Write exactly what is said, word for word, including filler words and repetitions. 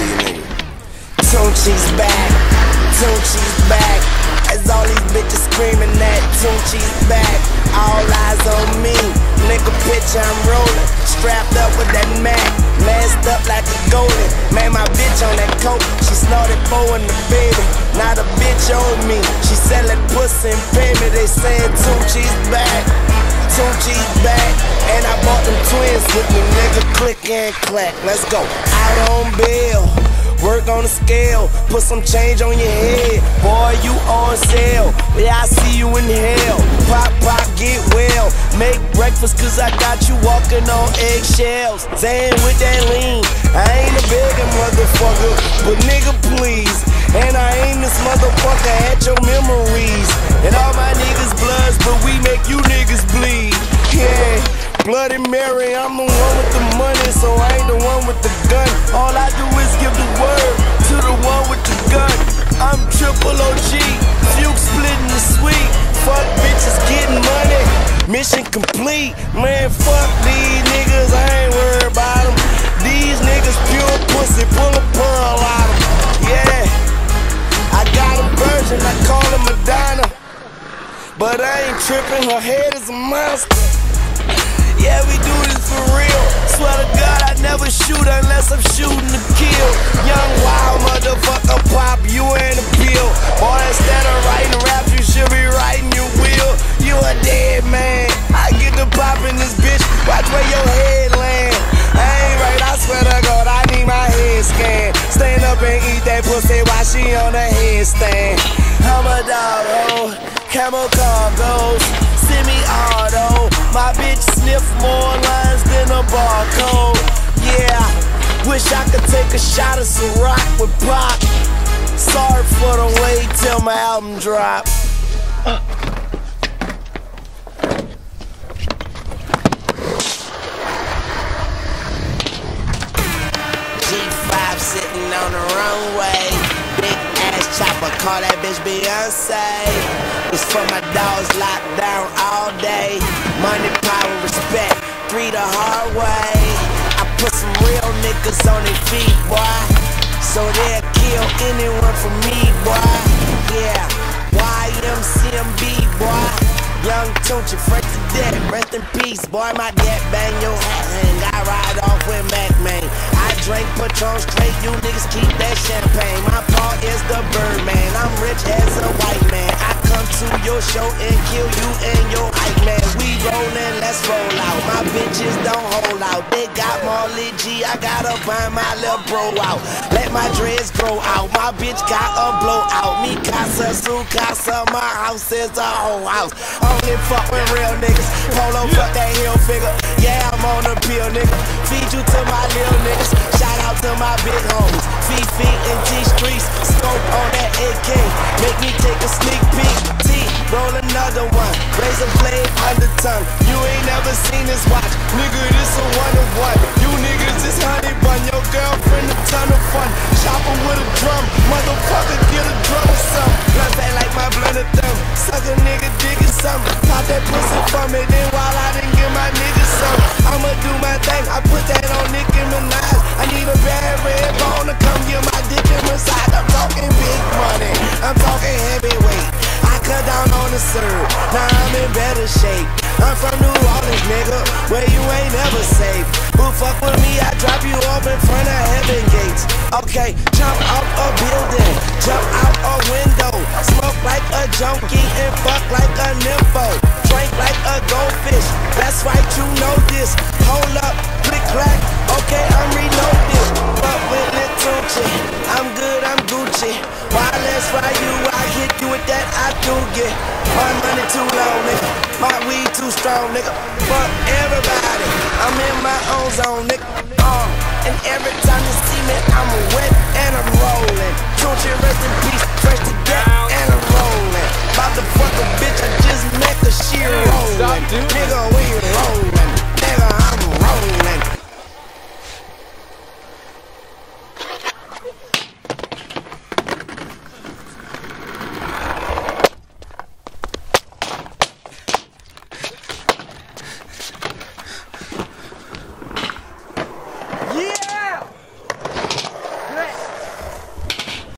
these niggas. Tunechi's back, Tunechi's back. As all these bitches screaming that Tunechi's back. All eyes on me, nigga picture I'm rolling. Strapped up with that Mac, masked up like a goalie. Man, my bitch on that coke, she snorted four in the baby. Now the bitch owed me, she selling pussy and pay me. They saying Tunechi's back, Tunechi's back. And I bought them twins with me, nigga, click and clack. Let's go, out on bail. Work on the scale, put some change on your head. Boy, you on sale, yeah, I see you in hell. Pop, pop, get well. Make breakfast cause I got you walking on eggshells. Zan with that lean, I ain't a begging motherfucker, but nigga please. And I ain't this motherfucker at your memories. And all my niggas bloods, but we make you niggas bleed. Yeah. Bloody Mary, I'm the one with the money, so I ain't the one with the gun. All I do is give the word to the one with the gun. I'm triple O G, Fuke splitting the sweet. Fuck bitches getting money, mission complete. Man, fuck these niggas, I ain't worried about them. These niggas pure pussy, pull a pearl out of them. Yeah, I got a virgin, I call her Madonna. But I ain't tripping, her head is a monster. Yeah, we do this for real. Swear to God, I never shoot unless I'm shooting to kill. Young wild motherfucker pop, you ain't a pill. Boy, instead of writing raps, you should be writing your will. You a dead man. I get the pop in this bitch. Watch where your head land. I ain't right, I swear to God, I need my head scanned. Stand up and eat that pussy while she on the headstand. I'm a dog, oh, camel cargoes, semi-auto. My bitch sniff more lines than a barcode. Yeah, wish I could take a shot of some rock with Pop. Sorry for the wait till my album drop. uh. G five sitting on the runway. Big ass chopper, call that bitch Beyonce. It's for my dogs locked down all day. Money, power, respect, three the hard way. I put some real niggas on their feet, boy, so they'll kill anyone for me, boy. Yeah, Y M C M B, boy. Young Tunechi, fresh to death, rest in peace, boy. My dad bang your hat hang, I ride off with Mac, man. I drink Patron straight, you niggas keep that champagne. My paw is the Birdman, I'm rich as a white man. I come to your show and kill you and your hype man. We rollin', let's roll out. My bitches don't hold out. They got Marley G, I gotta find my little bro out. Let my dreads grow out. My bitch got a blowout. Me casa, su casa, my house is a whole house. Only fuck with real niggas. Polo, fuck that hill figure. Yeah, I'm on the pill, nigga. Feed you to my little niggas. Shout out to my big homies. Fifi and G Streets. Scope on that A K. Make me take a sneak peek. T, roll another one. Razor blade under tongue. You ain't never seen this watch. Nigga, this a one of one. You niggas is honey bun. Your girlfriend a ton of fun. Chopper with a drum. Motherfucker, get a drum or something. Blunt back like my blunted thumb. Suck a nigga digging something. Pop that pussy for me. Then while I didn't give my niggas some, I'ma do my thing. I put that on Nicki Minaj. I need a bad red bone to come get my dick in massage. I'm talking big money. I'm talking heavyweight. I cut down on the serve. Now I'm in better shape. I'm from New Orleans, nigga, where you ain't never safe. Who fuck with me, I drop you off in front of heaven gates. Okay, jump out a building, jump out a window. Smoke like a junkie and fuck like a nympho. Drink like a goldfish, that's right, you know this. Hold up, click clack, okay, I'm reloaded. Fuck with Lil Tunechi, I'm good, I'm Gucci. Wireless ride you, I hit you with that, I do get. My money too long, nigga, my weed too strong, nigga. Fuck everybody, I'm in my own zone, nigga. Uh, and every time you see me, I'm wet and I'm rolling. Tunechi, rest in peace, fresh to death, and I'm rolling. About to fuck a bitch I just met, cause she rolling. Nigga, when you